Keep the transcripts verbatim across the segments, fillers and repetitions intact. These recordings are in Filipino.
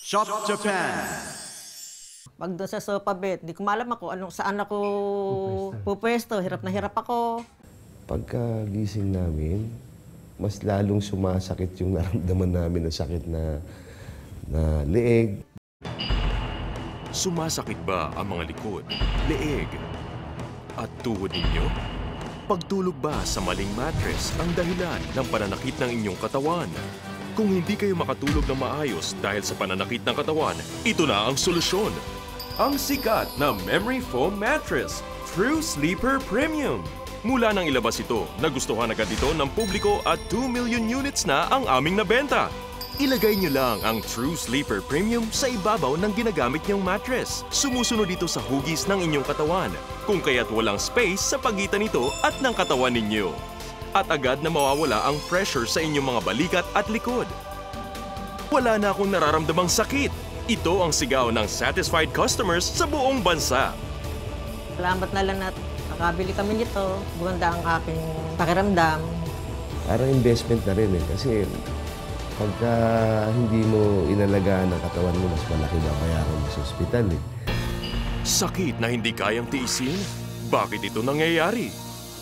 Shop Japan. Pag doon sa sofa bed, di ko maalam ako anong saan ako pupwesto. Hirap na hirap ako. Pagkagising namin, mas lalong sumasakit yung naramdaman namin ng sakit na, na leeg. Sumasakit ba ang mga likod, leeg, at tuhod ninyo? Pagtulog ba sa maling mattress ang dahilan ng pananakit ng inyong katawan? Kung hindi kayo makatulog ng maayos dahil sa pananakit ng katawan, ito na ang solusyon. Ang sikat na Memory Foam Mattress, True Sleeper Premium. Mula nang ilabas ito, nagustuhan agad ito ng publiko at two million units na ang aming nabenta. Ilagay niyo lang ang True Sleeper Premium sa ibabaw ng ginagamit niyong mattress. Sumusunod ito sa hugis ng inyong katawan, kung kaya't walang space sa pagitan nito at ng katawan ninyo. At agad na mawawala ang pressure sa inyong mga balikat at likod. Wala na akong nararamdamang sakit. Ito ang sigaw ng satisfied customers sa buong bansa. Salamat na lang na nakabili kami nito. Gumanda ang aking pakiramdam. Parang investment na rin eh. Kasi pagka hindi mo inalagaan ang katawan mo, mas malaki babayaran mo sa ospital eh. Sakit na hindi kayang tiisin? Bakit ito nangyayari?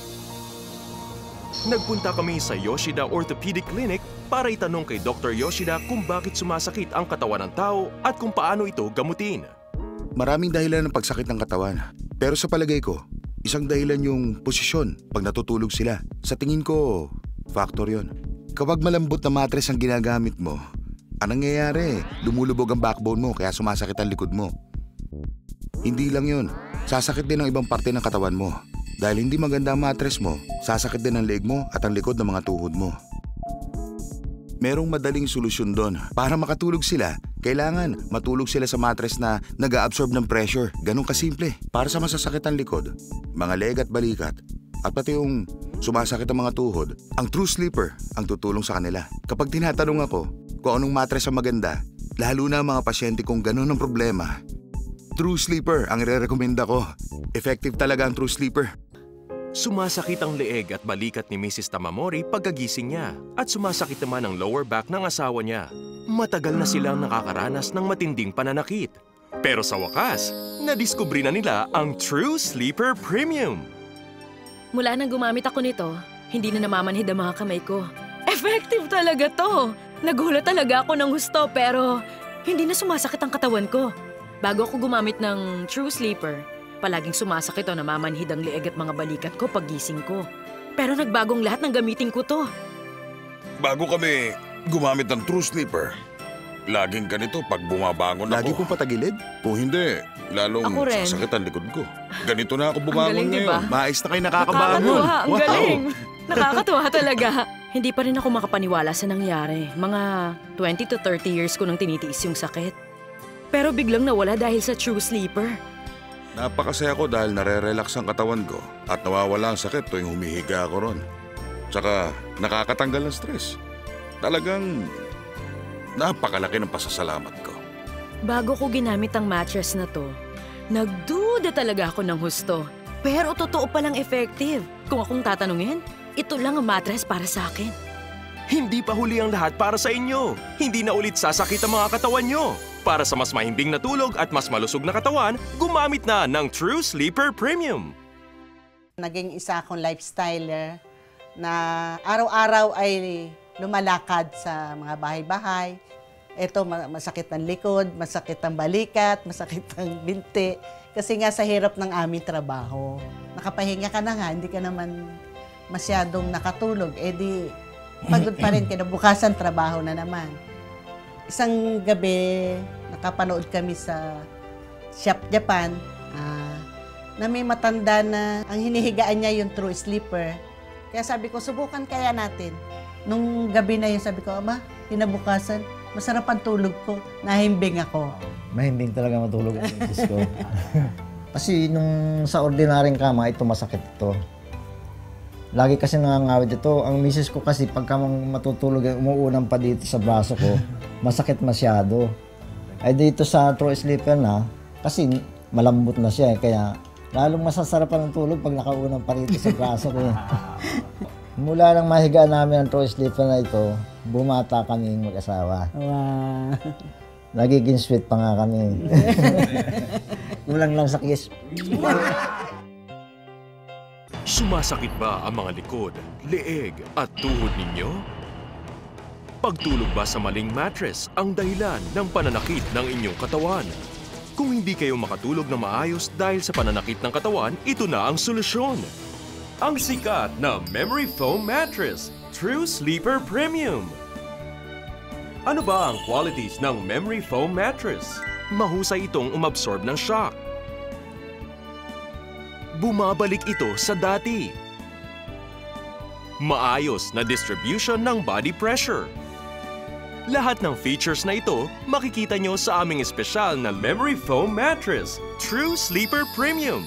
Nagpunta kami sa Yoshida Orthopedic Clinic para itanong kay Doctor Yoshida kung bakit sumasakit ang katawan ng tao at kung paano ito gamutin. Maraming dahilan ng pagsakit ng katawan. Pero sa palagay ko, isang dahilan yung posisyon pag natutulog sila. Sa tingin ko, factor yon. Kapag malambot na mattress ang ginagamit mo, anong nangyayari? Lumulubog ang backbone mo kaya sumasakit ang likod mo. Hindi lang yun. Sasakit din ang ibang parte ng katawan mo. Dahil hindi maganda ang mattress mo, sasakit din ang leeg mo at ang likod ng mga tuhod mo. Merong madaling solusyon doon. Para makatulog sila, kailangan matulog sila sa mattress na nag-a-absorb ng pressure. Ganun kasimple. Para sa masasakit ang likod, mga leeg at balikat, at pati yung sumasakit ang mga tuhod, ang True Sleeper ang tutulong sa kanila. Kapag tinatanong ako kung anong mattress ang maganda, lalo na ang mga pasyente kong ganun ang problema, True Sleeper ang ire-recommenda ko. Effective talaga ang True Sleeper. Sumasakit ang leeg at balikat ni Missus Tamamori pagkagising niya at sumasakit naman ang lower back ng asawa niya. Matagal na silang nakakaranas ng matinding pananakit. Pero sa wakas, nadiskubre na nila ang True Sleeper Premium. Mula nang gumamit ako nito, hindi na namamanhid ang mga kamay ko. Effective talaga to! Nagulat talaga ako ng gusto pero hindi na sumasakit ang katawan ko. Bago ako gumamit ng True Sleeper, palaging sumasakit o namamanhid ang leeg at mga balikat ko pag gising ko. Pero nagbagong lahat ng gamitin ko to. Bago kami gumamit ng True Sleeper, laging ganito pag bumabangon ako. Lagi pong patagilid? Kung hindi, lalong sasakit ang likod ko. Ganito na ako bumangon ngayon. Diba? Maayos na kayo nakakabangon. Nakakatuwa, ang wow. Galing. Nakakatuwa talaga. Hindi pa rin ako makapaniwala sa nangyari. Mga twenty to thirty years ko nang tinitiis yung sakit. Pero biglang nawala dahil sa True Sleeper. Napakasaya ko dahil nare-relax ang katawan ko at nawawala ang sakit tuwing humihiga ako ron. Tsaka nakakatanggal ng stress. Talagang napakalaki ng pasasalamat ko. Bago ko ginamit ang mattress na to, nagduda talaga ako ng husto. Pero totoo palang effective. Kung akong tatanungin, ito lang ang mattress para sa akin. Hindi pa huli ang lahat para sa inyo. Hindi na ulit sasakit ang mga katawan nyo. Para sa mas mahimbing na tulog at mas malusog na katawan, gumamit na ng True Sleeper Premium. Naging isa akong lifestyler na araw-araw ay lumalakad sa mga bahay-bahay. Ito, masakit ang likod, masakit ang balikat, masakit ang binti. Kasi nga sa hirap ng aming trabaho. Nakapahinga ka na nga, hindi ka naman masyadong nakatulog. Eh di, pagod pa rin, kinabukasan trabaho na naman. Isang gabi, nakapanood kami sa Shop Japan uh, na may matanda na ang hinihigaan niya yung True Sleeper. Kaya sabi ko, subukan kaya natin. Nung gabi na yun, sabi ko, ama, kinabukasan, masarap ang tulog ko. Nahimbing ako. Mahimbing talaga matulog ang misis ko. Kasi nung sa ordinaryong kama, ito masakit ito. Lagi kasi nangangawit ito. Ang misis ko kasi pagka matutulog, umuunang pa dito sa braso ko, masakit masyado. Ay dito sa True Sleeper na, kasi malambot na siya eh, kaya lalong masasarapan ng tulog pag nakaunang pa dito sa braso ko. Mula nang mahiga namin ang True Sleeper na ito, bumata kaming mag-asawa. Wow. Nagiging sweet pa nga kami. Kulang lang sa kiss. Sumasakit ba ang mga likod, leeg at tuhod ninyo? Pagtulog ba sa maling mattress ang dahilan ng pananakit ng inyong katawan? Kung hindi kayo makatulog na maayos dahil sa pananakit ng katawan, ito na ang solusyon. Ang sikat na Memory Foam Mattress, True Sleeper Premium. Ano ba ang qualities ng Memory Foam Mattress? Mahusay itong umabsorb ng shock. Bumabalik ito sa dati. Maayos na distribution ng body pressure. Lahat ng features na ito makikita nyo sa aming espesyal na Memory Foam Mattress, True Sleeper Premium.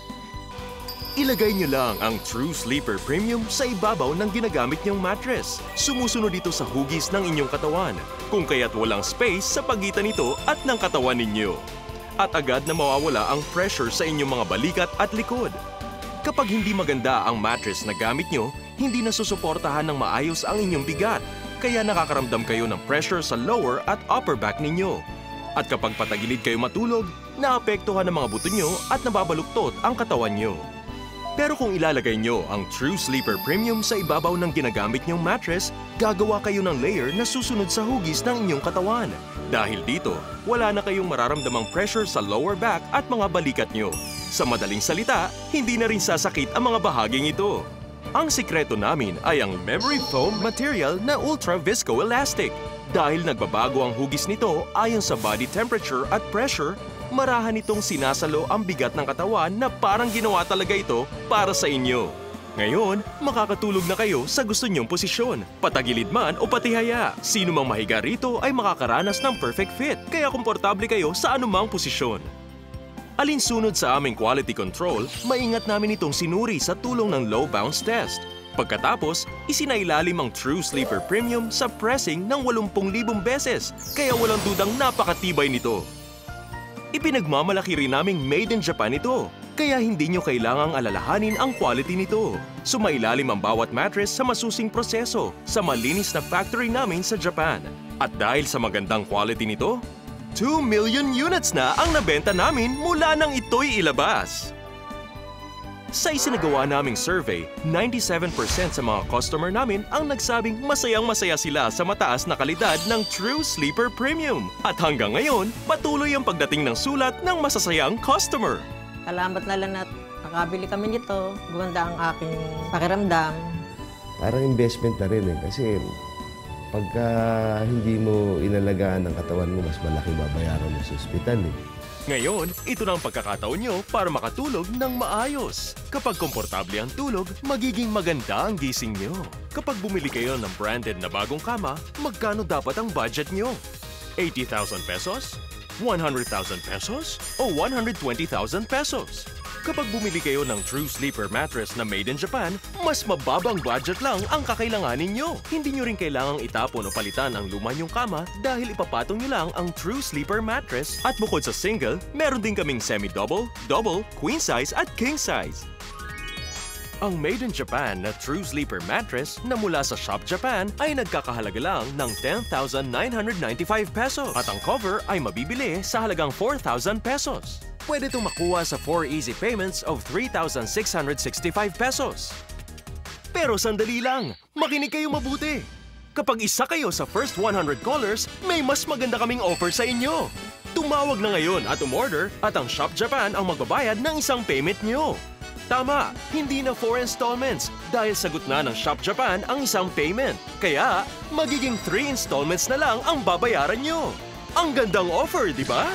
Ilagay nyo lang ang True Sleeper Premium sa ibabaw ng ginagamit nyong mattress. Sumusunod ito sa hugis ng inyong katawan, kung kaya't walang space sa pagitan nito at ng katawan ninyo. At agad na mawawala ang pressure sa inyong mga balikat at likod. Kapag hindi maganda ang mattress na gamit nyo, hindi na susuportahan ng maayos ang inyong bigat, kaya nakakaramdam kayo ng pressure sa lower at upper back ninyo. At kapag patagilid kayo matulog, naapektuhan ng mga buto nyo at nababaluktot ang katawan nyo. Pero kung ilalagay nyo ang True Sleeper Premium sa ibabaw ng ginagamit nyong mattress, gagawa kayo ng layer na susunod sa hugis ng inyong katawan. Dahil dito, wala na kayong mararamdamang pressure sa lower back at mga balikat nyo. Sa madaling salita, hindi na rin sasakit ang mga bahaging ito. Ang sikreto namin ay ang Memory Foam material na ultra viscoelastic. Dahil nagbabago ang hugis nito ayon sa body temperature at pressure, marahan itong sinasalo ang bigat ng katawan na parang ginawa talaga ito para sa inyo. Ngayon, makakatulog na kayo sa gusto nyong posisyon, patagilid man o patihaya. Sino mang mahiga rito ay makakaranas ng perfect fit, kaya komportable kayo sa anumang posisyon. Alinsunod sa aming quality control, maingat namin itong sinuri sa tulong ng low bounce test. Pagkatapos, isinailalim ang True Sleeper Premium sa pressing ng eighty thousand beses, kaya walang dudang napakatibay nito. Ipinagmamalaki rin naming made in Japan ito, kaya hindi nyo kailangang alalahanin ang quality nito. Sumailalim ang bawat mattress sa masusing proseso sa malinis na factory namin sa Japan. At dahil sa magandang quality nito, two million units na ang nabenta namin mula nang ito'y ilabas. Sa isinagawa naming survey, ninety-seven percent sa mga customer namin ang nagsabing masayang-masaya sila sa mataas na kalidad ng True Sleeper Premium. At hanggang ngayon, patuloy ang pagdating ng sulat ng masasayang customer. Salamat na lang na nakabili kami nito. Gumanda ang aking pakiramdam. Parang investment na rin eh. Kasi pagka hindi mo inalagaan ang katawan mo, mas malaki babayaran mo sa ospital eh. Ngayon, ito na ang pagkakataon nyo para makatulog ng maayos. Kapag komportable ang tulog, magiging maganda ang gising nyo. Kapag bumili kayo ng branded na bagong kama, magkano dapat ang budget nyo? eighty thousand pesos? one hundred thousand pesos? O one hundred twenty thousand pesos? Kapag bumili kayo ng True Sleeper Mattress na made in Japan, mas mababang budget lang ang kakailanganin nyo. Hindi nyo rin kailangang itapon o palitan ang luma nyong kama dahil ipapatong nyo lang ang True Sleeper Mattress. At bukod sa single, meron din kaming semi-double, double, queen size at king size. Ang made in Japan na True Sleeper Mattress na mula sa Shop Japan ay nagkakahalaga lang ng ten thousand nine hundred ninety-five pesos at ang cover ay mabibili sa halagang four thousand pesos. Pwede itong makuha sa four easy payments of three thousand six hundred sixty-five pesos. Pero sandali lang, makinig kayo mabuti. Kapag isa kayo sa first one hundred callers, may mas maganda kaming offer sa inyo. Tumawag na ngayon at umorder at ang Shop Japan ang magbabayad ng isang payment nyo. Tama, hindi na four installments dahil sagot na ng Shop Japan ang isang payment. Kaya, magiging three installments na lang ang babayaran nyo. Ang gandang offer, di ba?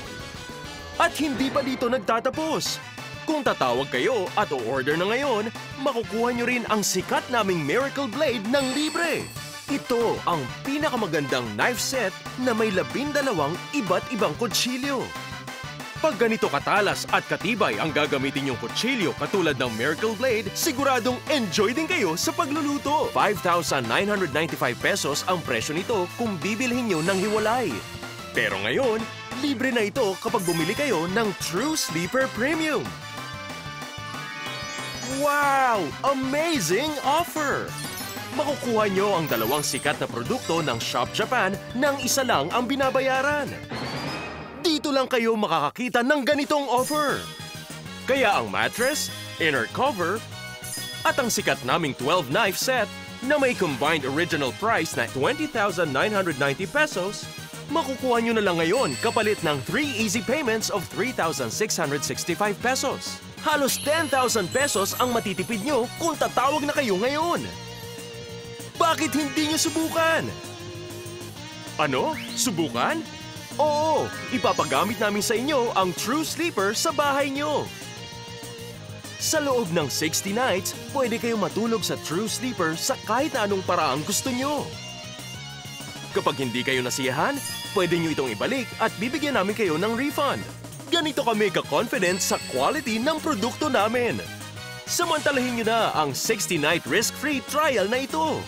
At hindi pa dito nagtatapos. Kung tatawag kayo at o-order na ngayon, makukuha nyo rin ang sikat naming Miracle Blade ng libre. Ito ang pinakamagandang knife set na may labindalawang iba't ibang kutsilyo. Pag ganito katalas at katibay ang gagamitin yung kutsilyo katulad ng Miracle Blade, siguradong enjoy din kayo sa pagluluto. five thousand nine hundred ninety-five pesos ang presyo nito kung bibilhin nyo ng hiwalay. Pero ngayon, libre na ito kapag bumili kayo ng True Sleeper Premium. Wow! Amazing offer! makukuha nyo ang dalawang sikat na produkto ng Shop Japan nang isa lang ang binabayaran. Dito lang kayo makakakita ng ganitong offer. Kaya ang mattress, inner cover, at ang sikat naming twelve knife set na may combined original price na twenty thousand nine hundred ninety pesos, makukuha nyo na lang ngayon kapalit ng three easy payments of three thousand six hundred sixty-five pesos. Halos ten thousand pesos ang matitipid nyo kung tatawag na kayo ngayon. Bakit hindi nyo subukan? Ano? Subukan? Oo, ipapagamit namin sa inyo ang True Sleeper sa bahay nyo. Sa loob ng sixty nights, pwede kayong matulog sa True Sleeper sa kahit na anong paraang gusto nyo. Kapag hindi kayo nasiyahan, pwede nyo itong ibalik at bibigyan namin kayo ng refund. Ganito kami ka-confident sa quality ng produkto namin. Samantalahin nyo na ang sixty night risk-free trial na ito.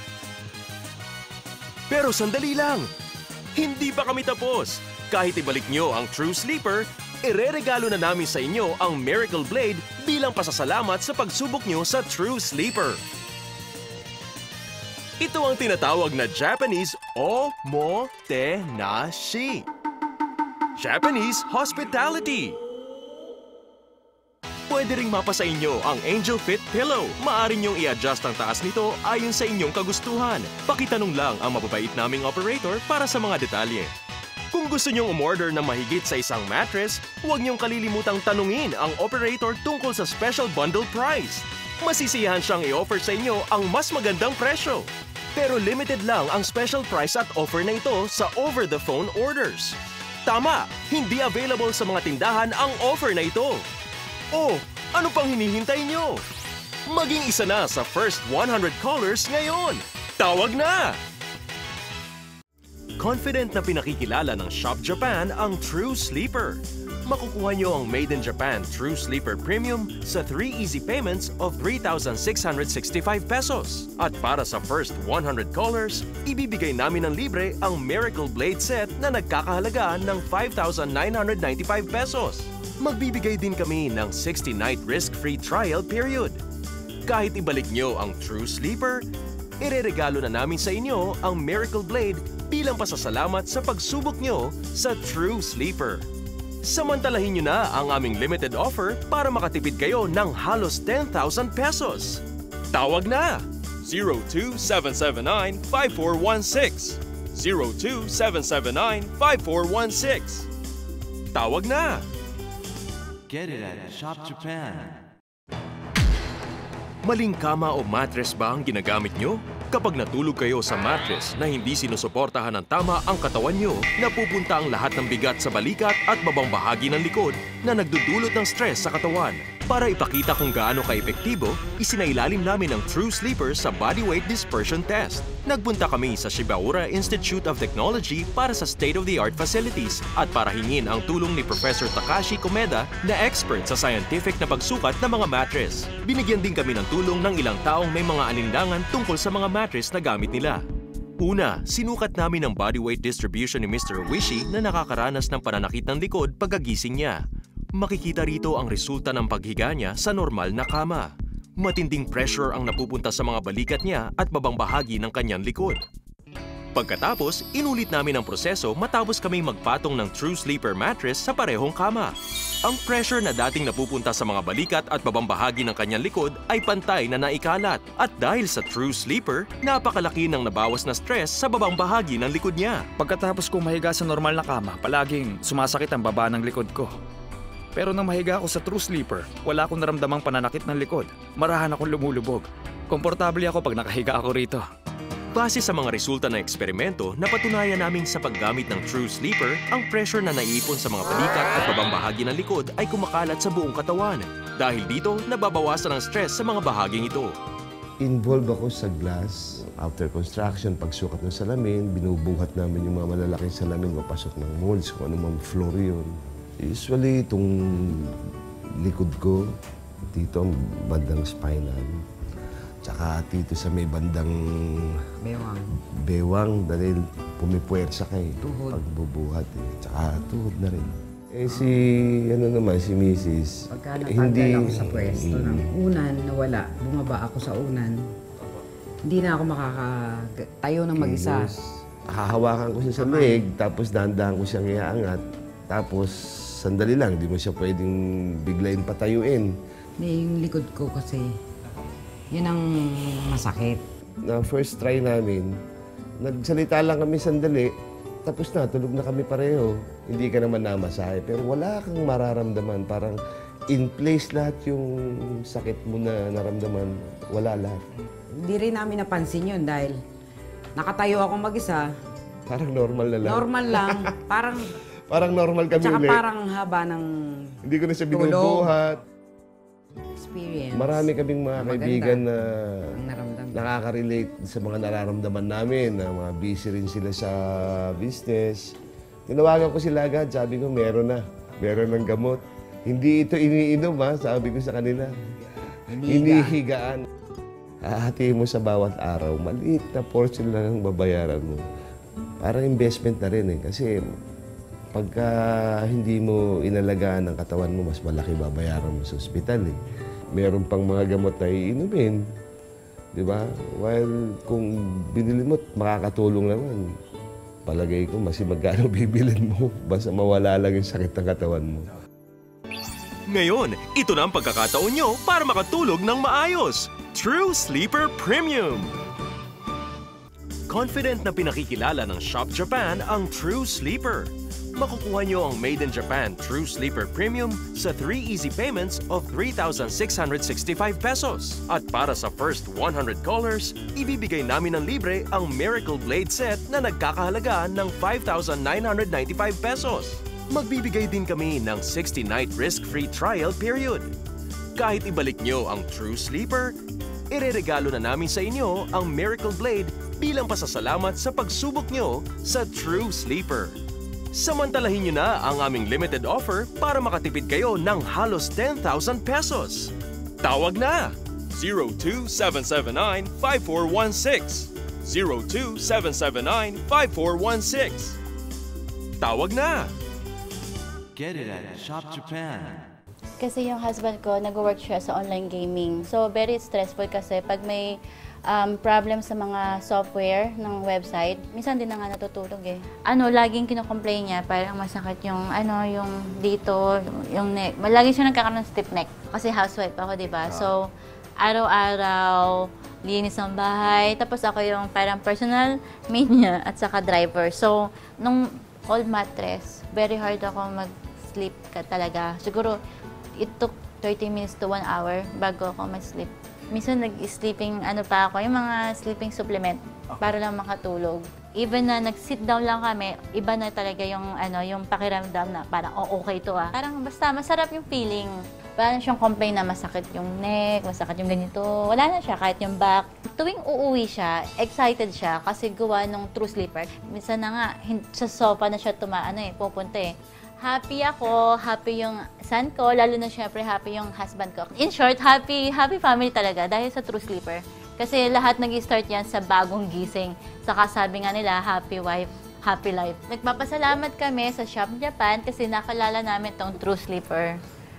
Pero sandali lang, hindi pa kami tapos. Kahit ibalik nyo ang True Sleeper, ireregalo na namin sa inyo ang Miracle Blade bilang pasasalamat sa pagsubok nyo sa True Sleeper. Ito ang tinatawag na Japanese omotenashi. Japanese hospitality. Pwede ring mapa sa inyo ang Angel Fit Pillow. Maaari niyong i-adjust ang taas nito ayon sa inyong kagustuhan. Pakitanong lang ang mababait naming operator para sa mga detalye. Kung gusto niyong umorder ng mahigit sa isang mattress, huwag niyong kalilimutang tanungin ang operator tungkol sa special bundle price. Masisiyahan siyang i-offer sa inyo ang mas magandang presyo. Pero limited lang ang special price at offer na ito sa over-the-phone orders. Tama, hindi available sa mga tindahan ang offer na ito. Oh, ano pang hinihintay niyo? Maging isa na sa first one hundred callers ngayon. Tawag na! Confident na pinakikilala ng Shop Japan ang True Sleeper. Makukuha nyo ang Made in Japan True Sleeper Premium sa three easy payments of three thousand six hundred sixty-five pesos. At para sa first one hundred callers, ibibigay namin ng libre ang Miracle Blade Set na nagkakahalaga ng five thousand nine hundred ninety-five pesos. Magbibigay din kami ng sixty night risk-free trial period. Kahit ibalik nyo ang True Sleeper, ireregalo na namin sa inyo ang Miracle Blade bilang pasasalamat sa pagsubok nyo sa True Sleeper. Samantalahin nyo na ang aming limited offer para makatipid kayo ng halos ten thousand pesos. Tawag na! zero two seven seven nine five four one six zero two seven seven nine five four one six. Tawag na! Get it at Shop Japan. Maling kama o mattress ba ang ginagamit nyo? Kapag natulog kayo sa mattress na hindi sinusuportahan ng tama ang katawan nyo, napupunta ang lahat ng bigat sa balikat at babang bahagi ng likod na nagdudulot ng stress sa katawan. Para ipakita kung gaano ka-epektibo, isinailalim namin ang True Sleeper sa body weight dispersion test. Nagpunta kami sa Shibaura Institute of Technology para sa state-of-the-art facilities at para hingin ang tulong ni Professor Takashi Komeda na expert sa scientific na pagsukat ng mga mattress. Binigyan din kami ng tulong ng ilang taong may mga alinlangan tungkol sa mga mattress na gamit nila. Una, sinukat namin ang body weight distribution ni Mister Oishi na nakakaranas ng pananakit ng likod pagkagising niya. Makikita rito ang resulta ng paghiga niya sa normal na kama. Matinding pressure ang napupunta sa mga balikat niya at babang bahagi ng kanyang likod. Pagkatapos, inulit namin ang proseso matapos kami magpatong ng True Sleeper mattress sa parehong kama. Ang pressure na dating napupunta sa mga balikat at babang bahagi ng kanyang likod ay pantay na naikalat. At dahil sa True Sleeper, napakalaki ng nabawas na stress sa babang bahagi ng likod niya. Pagkatapos kong mahiga sa normal na kama, palaging sumasakit ang baba ng likod ko. Pero nang mahiga ako sa True Sleeper, wala akong naramdamang pananakit ng likod. Marahan akong lumulubog. Komportable ako pag nakahiga ako rito. Base sa mga resulta ng eksperimento, napatunayan namin sa paggamit ng True Sleeper, ang pressure na naiipon sa mga balikat at babang bahagi ng likod ay kumakalat sa buong katawan. Dahil dito, nababawasan ang stress sa mga bahaging ito. Involved ako sa glass. After construction, pagsukat ng salamin, binubuhat namin yung mga malalaking salamin, mapasok ng molds, kung ano mang floor yun. Usually, itong likod ko, dito bandang spinal, tsaka dito sa may bandang bewang, bewang dahil pumipuwersa ka eh. Tuhod. Pagbubuhat eh. Tsaka tuhod na rin. Eh si, ano naman, si Missus Pagka hindi... natanggal ako sa pwesto ng unan, nawala, bumaba ako sa unan. Hindi na ako makakatayo ng mag-isa. Kilos. Hahawakan ko siya sa leg, tapos dahan-dahan ko siyang iaangat. Tapos sandali lang, di mo siya pwedeng biglayin patayuin. Hindi, yung likod ko kasi, yun ang masakit. Na first try namin, nagsalita lang kami sandali, tapos na, tulog na kami pareho. Hindi ka naman namasahe, pero wala kang mararamdaman. Parang in place lahat yung sakit mo na naramdaman, wala lahat. Hindi rin namin napansin yun dahil nakatayo ako mag-isa. Parang normal na lang. Normal lang. Parang, parang normal kami tsaka ulit. parang haba ng Hindi ko na siya tulog. binubuhat. Experience. Marami kaming mga Maganda. kaibigan na Ang naramdaman. nakaka-relate sa mga nararamdaman namin, na mga busy rin sila sa business. Tinawagan ko sila agad, sabi ko, meron na. Meron ng gamot. Hindi ito iniinom, ha? Sabi ko sa kanila. Hinihigaan. Hahatiin mo sa bawat araw, maliit na portion lang ang babayaran mo. Parang investment na rin eh. Kasi pagka hindi mo inalagaan ang katawan mo, mas malaki babayaran mo sa ospital eh. Meron pang mga gamot na iinumin. Di ba? While kung binili mo, makakatulong naman. Palagay ko, mas magkano bibilin mo. Basta mawala lang yung sakit ng katawan mo. Ngayon, ito na ang pagkakataon nyo para makatulog ng maayos. True Sleeper Premium! Confident na pinakikilala ng Shop Japan ang True Sleeper. Makukuha nyo ang Made in Japan True Sleeper Premium sa three easy payments of three thousand six hundred sixty-five pesos. At para sa first one hundred callers, ibibigay namin ng libre ang Miracle Blade Set na nagkakahalaga ng five thousand nine hundred ninety-five pesos. Magbibigay din kami ng sixty night risk-free trial period. Kahit ibalik nyo ang True Sleeper, ireregalo na namin sa inyo ang Miracle Blade bilang pasasalamat sa pagsubok nyo sa True Sleeper. Samantalahin nyo na ang aming limited offer para makatipid kayo ng halos ten thousand pesos. Tawag na! zero two seven seven nine five four one six zero two seven seven nine five four one six. Tawag na! Get it at Shop Japan. Kasi yung husband ko, nag-work siya sa online gaming. So, very stressful kasi pag may um, problem sa mga software ng website, minsan din na nga natutulog eh. Ano, laging kinocomplain niya, parang masakit yung, ano, yung dito, yung neck. Laging siya nagkakaroon ng stiff neck. Kasi housewife ako, di ba? So, araw-araw, linis ng bahay. Tapos ako yung parang personal maid niya at saka driver. So, nung old mattress, very hard ako mag-sleep ka talaga. Siguro, it took thirty minutes to one hour bago ako mag-sleep. Minsan nag-sleeping, ano pa ako, yung mga sleeping supplement para lang makatulog. Even na nag-sit down lang kami, iba na talaga yung, ano, yung pakiramdam na parang, oh, okay to ah. Parang basta masarap yung feeling. Parang siyang complain na masakit yung neck, masakit yung ganito. Wala na siya, kahit yung back. Tuwing uuwi siya, excited siya kasi gawa ng True Sleeper. Minsan na nga, sa sofa na siya tuma, ano eh, pupunta eh. Happy ako, happy yung son ko, lalo na syempre happy yung husband ko. In short, happy happy family talaga dahil sa True Sleeper. Kasi lahat nag-start yan sa bagong gising. Saka sabi nga nila, happy wife, happy life. Nagpapasalamat kami sa Shop Japan kasi nakalala namin tong True Sleeper.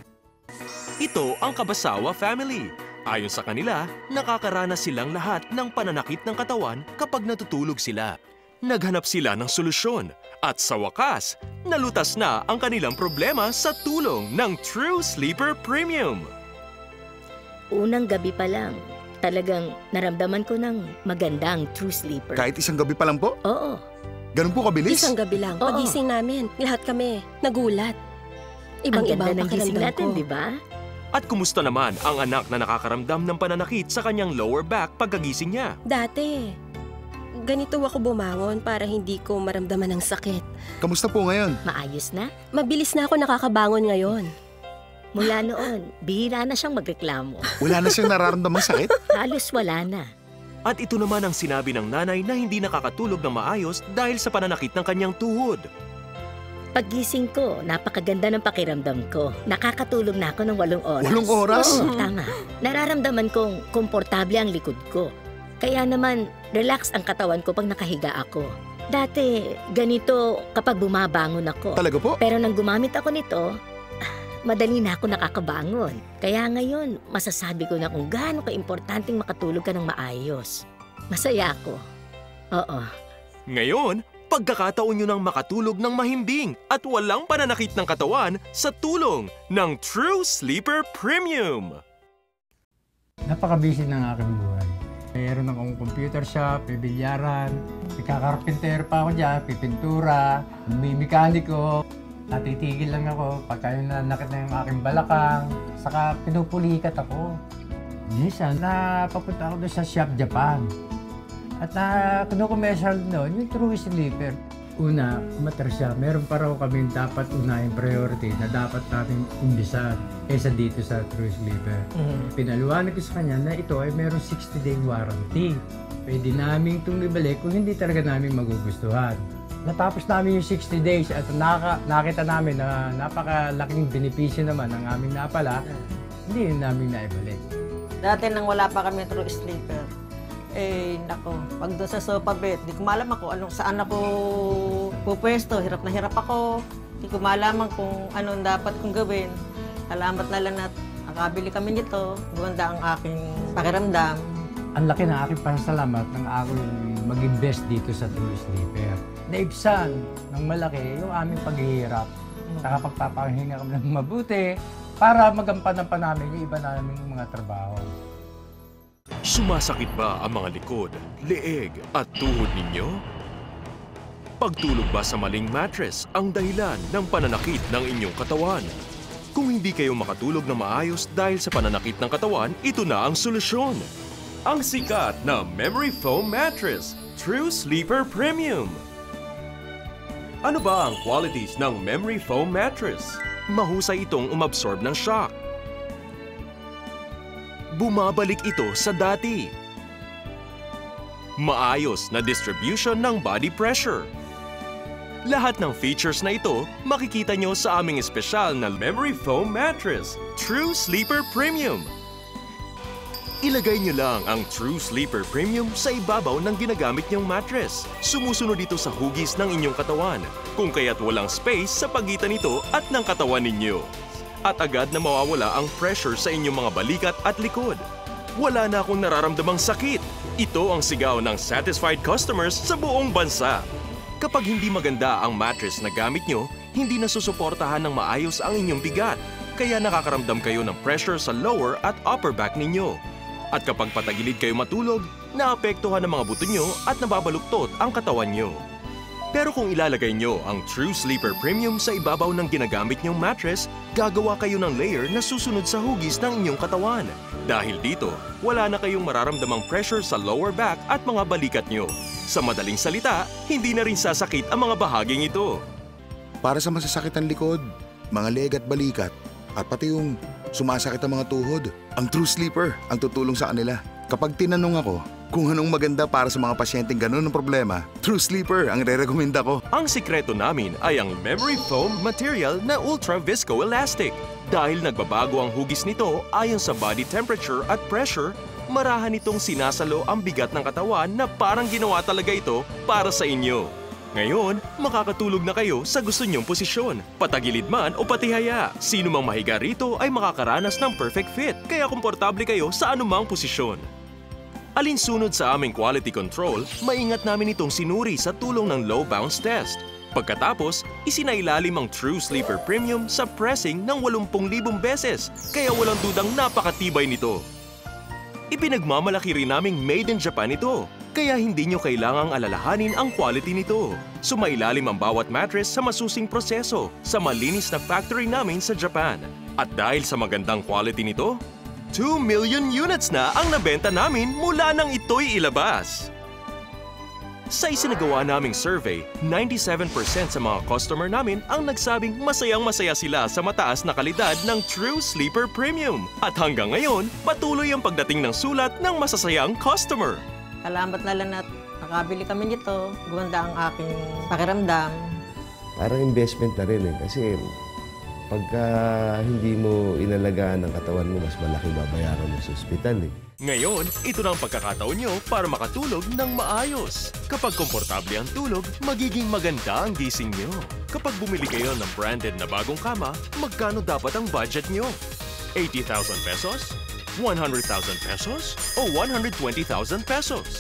Ito ang Kabasawa family. Ayon sa kanila, nakakaranas silang lahat ng pananakit ng katawan kapag natutulog sila. Naghanap sila ng solusyon at sa wakas, nalutas na ang kanilang problema sa tulong ng True Sleeper Premium. Unang gabi pa lang, talagang naramdaman ko ng magandang True Sleeper. Kahit isang gabi pa lang po? Oo. Ganun po kabilis? Isang gabi lang. Oo. Pagising namin, lahat kami nagulat. Ang Ibang-iba ganda ang ng gising pakiramdam natin, ko. di ba? At kumusta naman ang anak na nakakaramdam ng pananakit sa kanyang lower back pagkagising niya? Dati, ganito ako bumangon para hindi ko maramdaman ng sakit. Kamusta po ngayon? Maayos na. Mabilis na ako nakakabangon ngayon. Mula noon, bihira na siyang magreklamo. Wala na siyang nararamdamang sakit? Halos wala na. At ito naman ang sinabi ng nanay na hindi nakakatulog ng maayos dahil sa pananakit ng kanyang tuhod. Paggising ko, napakaganda ng pakiramdam ko. Nakakatulog na ako ng walong oras. Walong oras? Oo, tama. Nararamdaman kong komportable ang likod ko. Kaya naman, relax ang katawan ko pag nakahiga ako. Dati, ganito kapag bumabangon ako. Talaga po? Pero nang gumamit ako nito, madali na ako nakakabangon. Kaya ngayon, masasabi ko na kung gaano ka-importanteng makatulog ka ng maayos. Masaya ako. Oo. Ngayon, pagkakataon nyo nang makatulog ng mahimbing at walang pananakit ng katawan sa tulong ng True Sleeper Premium. Napaka-busy ng aking buhay. Mayroon akong computer shop, bibilyaran, nagkakarpintero pa ako dyan, pipintura, may mekaniko. Natitigil lang ako pagka yung nanakit na yung aking balakang, saka pinupulikat ako. Minsan, napapunta ako doon sa Shop Japan. At na kinukomersyal doon yung True Sleeper. Una, umatras siya. Meron pa raw kaming dapat unahin priority na dapat natin umbisan kaysa dito sa True Sleeper. Mm-hmm. Pinaluwanag ko sa kanya na ito ay meron sixty day warranty. Pwede namin itong ibalik kung hindi talaga namin magugustuhan. Natapos namin yung sixty days at naka, nakita namin na napakalaking benepisyo naman ng aming napala, hindi namin naibalik. Dati nang wala pa kami True Sleeper, eh nako, pag doon sa sofa bed, di ko malaman kung anong, saan ako pupwesto, hirap na hirap ako. Di ko malaman kung anong dapat kong gawin. Salamat na lang na nakabili kami nito, gumanda ang aking pakiramdam. Ang laki na aking pasasalamat ng aking mag-invest dito sa True Sleeper. Naibsan ng malaki yung aming paghihirap. Saka pagpapahinga kami ng mabuti para magampanan pa namin yung iba namin mga trabaho. Sumasakit ba ang mga likod, leeg at tuhod ninyo? Pagtulog ba sa maling mattress ang dahilan ng pananakit ng inyong katawan? Kung hindi kayo makatulog na maayos dahil sa pananakit ng katawan, ito na ang solusyon. Ang sikat na Memory Foam Mattress, True Sleeper Premium. Ano ba ang qualities ng Memory Foam Mattress? Mahusay itong umabsorb ng shock. Bumabalik ito sa dati. Maayos na distribution ng body pressure. Lahat ng features na ito makikita nyo sa aming espesyal na Memory Foam Mattress, True Sleeper Premium. Ilagay nyo lang ang True Sleeper Premium sa ibabaw ng ginagamit nyong mattress. Sumusunod ito sa hugis ng inyong katawan, kung kaya't walang space sa pagitan nito at ng katawan ninyo. At agad na mawawala ang pressure sa inyong mga balikat at likod. Wala na akong nararamdamang sakit. Ito ang sigaw ng satisfied customers sa buong bansa. Kapag hindi maganda ang mattress na gamit nyo, hindi nasusuportahan ng maayos ang inyong bigat, kaya nakakaramdam kayo ng pressure sa lower at upper back ninyo. At kapag patagilid kayo matulog, naapektuhan ng mga buto nyo at nababaluktot ang katawan nyo. Pero kung ilalagay nyo ang True Sleeper Premium sa ibabaw ng ginagamit nyong mattress, gagawa kayo ng layer na susunod sa hugis ng inyong katawan. Dahil dito, wala na kayong mararamdamang pressure sa lower back at mga balikat nyo. Sa madaling salita, hindi na rin sasakit ang mga bahaging ito. Para sa masasakit ang likod, mga leg at balikat, at pati yung sumasakit ang mga tuhod, ang True Sleeper ang tutulong sa kanila. Kapag tinanong ako kung anong maganda para sa mga pasyenteng ganun ang problema, True Sleeper ang re-recommenda ko. Ang sikreto namin ay ang Memory Foam material na Ultra Viscoelastic. Dahil nagbabago ang hugis nito ayon sa body temperature at pressure, marahan itong sinasalo ang bigat ng katawan na parang ginawa talaga ito para sa inyo. Ngayon, makakatulog na kayo sa gusto nyong posisyon, patagilid man o patihaya. Sino mang mahiga rito ay makakaranas ng perfect fit, kaya komportable kayo sa anumang posisyon. Alinsunod sa aming quality control, maingat namin itong sinuri sa tulong ng low bounce test. Pagkatapos, isinailalim ang True Sleeper Premium sa pressing ng eighty thousand beses, kaya walang dudang napakatibay nito. Ipinagmamalaki rin naming made in Japan ito, kaya hindi nyo kailangang alalahanin ang quality nito. Sumailalim ang bawat mattress sa masusing proseso sa malinis na factory namin sa Japan. At dahil sa magandang quality nito, two million units na ang nabenta namin mula nang ito'y ilabas. Sa isinagawa naming survey, ninety-seven percent sa mga customer namin ang nagsabing masayang-masaya sila sa mataas na kalidad ng True Sleeper Premium. At hanggang ngayon, patuloy ang pagdating ng sulat ng masasayang customer. Salamat na lang na nakabili kami nito, gumanda ang aking pakiramdam. Parang investment na rin eh, kasi pagka hindi mo inalagaan ang katawan mo, mas malaki babayaran mo sa ospital eh. Ngayon, ito na ang pagkakataon nyo para makatulog ng maayos. Kapag komportable ang tulog, magiging maganda ang gising nyo. Kapag bumili kayo ng branded na bagong kama, magkano dapat ang budget nyo? eighty thousand pesos? one hundred thousand pesos? O one hundred twenty thousand pesos?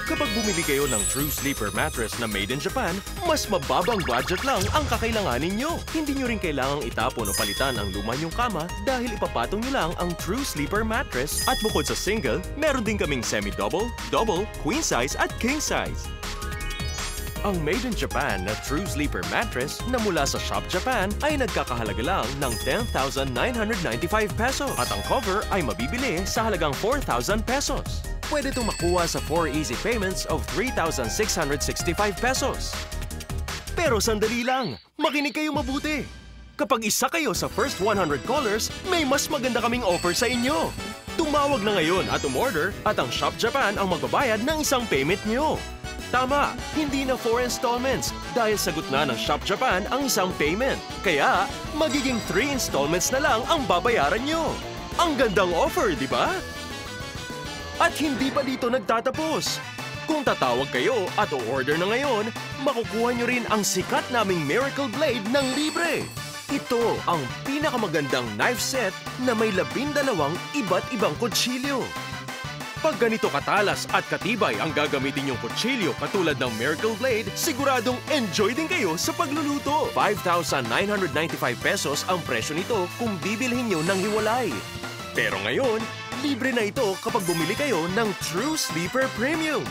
Kapag bumili kayo ng True Sleeper mattress na made in Japan, mas mababang budget lang ang kakailanganin nyo. Hindi nyo rin kailangang itapon o palitan ang luma nyong kama dahil ipapatong nyo lang ang True Sleeper mattress. At bukod sa single, meron din kaming semi-double, double, queen size at king size. Ang made in Japan na True Sleeper mattress na mula sa Shop Japan ay nagkakahalaga lang ng ten thousand nine hundred ninety-five pesos at ang cover ay mabibili sa halagang four thousand pesos. Pwede itong makuha sa four easy payments of three thousand six hundred sixty-five pesos. Pero sandali lang, makinig kayo mabuti. Kapag isa kayo sa first one hundred callers, may mas maganda kaming offer sa inyo. Tumawag na ngayon at umorder at ang Shop Japan ang magbabayad ng isang payment nyo. Tama, hindi na four installments dahil sagot na ng Shop Japan ang isang payment. Kaya, magiging three installments na lang ang babayaran nyo. Ang gandang offer, di ba? At hindi pa dito nagtatapos. Kung tatawag kayo at o-order na ngayon, makukuha nyo rin ang sikat naming Miracle Blade ng libre. Ito ang pinakamagandang knife set na may labindalawang iba't ibang kutsilyo. Pag ganito katalas at katibay ang gagamitin yung kutsilyo katulad ng Miracle Blade, siguradong enjoy din kayo sa pagluluto. five thousand nine hundred ninety-five pesos ang presyo nito kung bibilhin nyo ng hiwalay. Pero ngayon, libre na ito kapag bumili kayo ng True Sleeper Premium.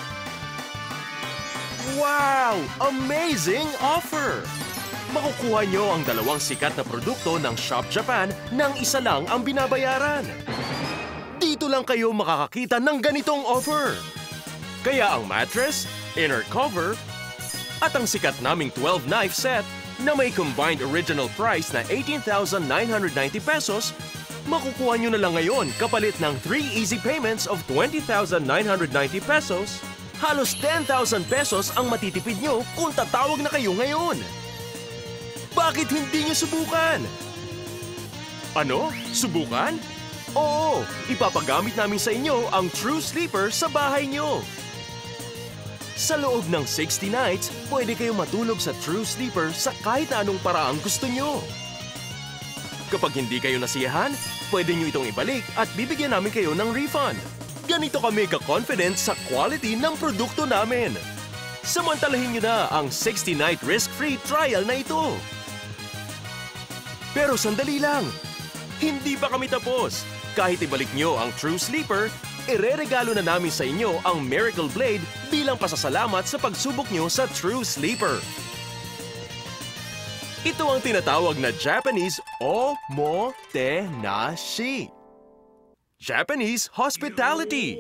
Wow! Amazing offer! Makukuha nyo ang dalawang sikat na produkto ng Shop Japan nang isa lang ang binabayaran. Dito lang kayo makakakita ng ganitong offer. Kaya ang mattress, inner cover, at ang sikat naming twelve knife set na may combined original price na eighteen thousand nine hundred ninety pesos, makukuha nyo na lang ngayon kapalit ng three easy payments of twenty thousand nine hundred ninety pesos. Halos ten thousand pesos ang matitipid nyo kung tatawag na kayo ngayon. Bakit hindi nyo subukan? Ano? Subukan? Oo, ipapagamit namin sa inyo ang True Sleeper sa bahay nyo. Sa loob ng sixty nights, pwede kayo matulog sa True Sleeper sa kahit na anong paraang gusto nyo. Kapag hindi kayo nasiyahan, pwede nyo itong ibalik at bibigyan namin kayo ng refund. Ganito kami ka-confident sa quality ng produkto namin. Samantalahin nyo na ang sixty night risk-free trial na ito. Pero sandali lang, hindi pa kami tapos. Kahit ibalik nyo ang True Sleeper, ireregalo na namin sa inyo ang Miracle Blade bilang pasasalamat sa pagsubok nyo sa True Sleeper. Ito ang tinatawag na Japanese omotenashi. Japanese hospitality.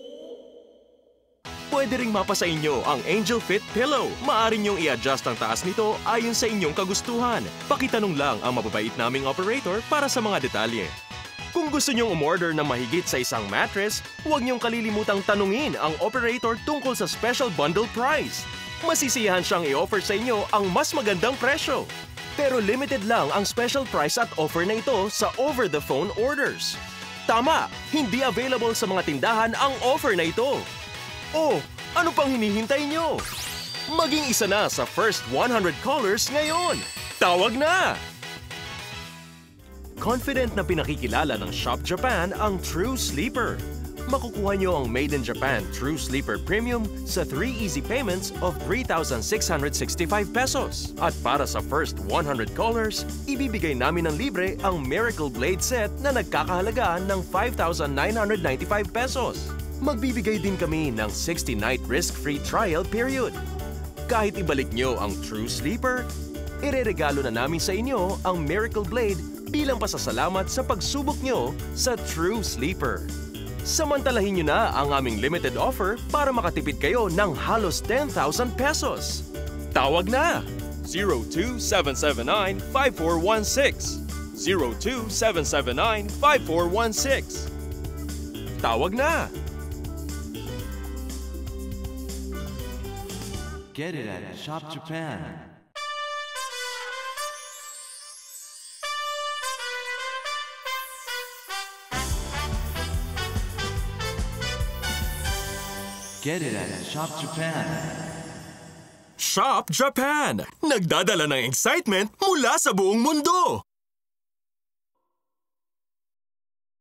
Pwede ring mapa sa inyo ang Angel Fit Pillow. Maaari niyong i-adjust ang taas nito ayon sa inyong kagustuhan. Pakitanong lang ang mababait naming operator para sa mga detalye. Kung gusto niyong umorder ng mahigit sa isang mattress, huwag niyong kalilimutang tanungin ang operator tungkol sa special bundle price. Masisiyahan siyang i-offer sa inyo ang mas magandang presyo. Pero limited lang ang special price at offer na ito sa over-the-phone orders. Tama, hindi available sa mga tindahan ang offer na ito. Oh, ano pang hinihintay niyo? Maging isa na sa first one hundred callers ngayon. Tawag na! Confident na pinakikilala ng Shop Japan ang True Sleeper. Makukuha nyo ang Made in Japan True Sleeper Premium sa three easy payments of three thousand six hundred sixty-five pesos. At para sa first one hundred callers, ibibigay namin ng libre ang Miracle Blade Set na nagkakahalaga ng five thousand nine hundred ninety-five pesos. Magbibigay din kami ng sixty night risk-free trial period. Kahit ibalik nyo ang True Sleeper, ireregalo na namin sa inyo ang Miracle Blade bilang pasasalamat sa pagsubok nyo sa True Sleeper. Samantalahin nyo na ang aming limited offer para makatipid kayo ng halos ten thousand pesos. Tawag na! zero two seven seven nine five four one six zero two seven seven nine five four one six. Tawag na! Get it at Shop Japan. Get it at Shop Japan. Shop Japan! Nagdadala ng excitement mula sa buong mundo!